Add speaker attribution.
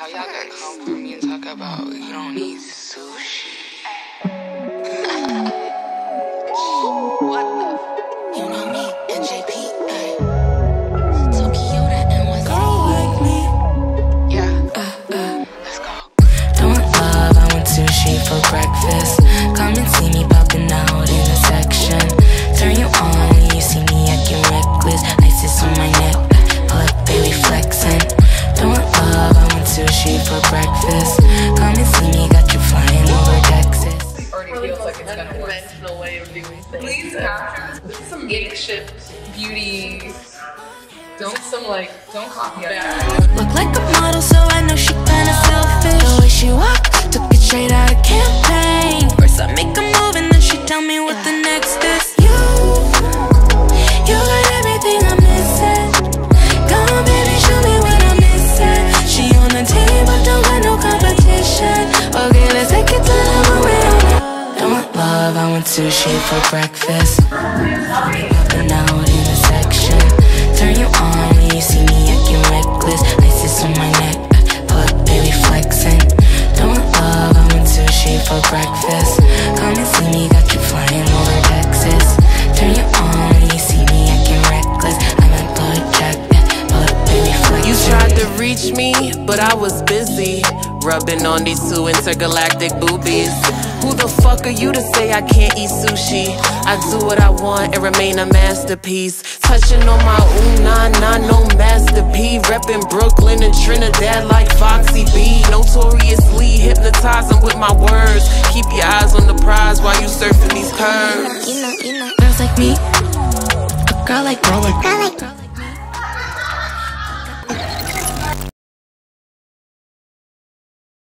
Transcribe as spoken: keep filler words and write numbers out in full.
Speaker 1: How y'all gonna come for me and talk about you don't need sushi? What the? You know me, N J P, ayy. Tokyo to N Y C. Girl like me. Yeah, uh, uh, let's go. Don't want love, I want sushi for breakfast. Come and see me popping out in the section. Turn you on when you see me acting reckless. Isis on my neck, pull up, baby, flexing. Don't want love, I want sushi for breakfast. Come and see me, got you flying over Texas.
Speaker 2: It already feels like it's gonna work.
Speaker 3: Unconventional way of doing things.
Speaker 2: Please capture this is some makeshift beauty. Don't some like, don't copy that.
Speaker 1: Look like a model, so I know she kinda selfish. The way she walk, took it straight out of campaign. First I make a move and then she tell me what the next is. You, you got everything I'm missing. Come on baby, show me what I'm missing. She on the team but don't got no competition. Okay, let's take it to the moon. Don't want love, I want sushi for breakfast. Popping out in the section. Turn you on when you see me acting reckless. Isis on my neck, pull up, baby, flexing. Don't want love, I want sushi for breakfast. Come and see me, got you flying over Texas. Turn you on when you see me acting reckless. I'm a blood check, pull up, baby, flexing.
Speaker 3: You tried to reach me, but I was busy rubbing on these two intergalactic boobies. Who the fuck are you to say I can't eat sushi? I do what I want and remain a masterpiece. Touching on my ooh nah nah, no Master P. Reppin' Brooklyn and Trinidad like Foxy B. Notoriously hypnotizing with my words. Keep your eyes on the prize while you surfing these curves.
Speaker 1: You know, you know, girls like me, a girl like, girl like, girl like, girl like.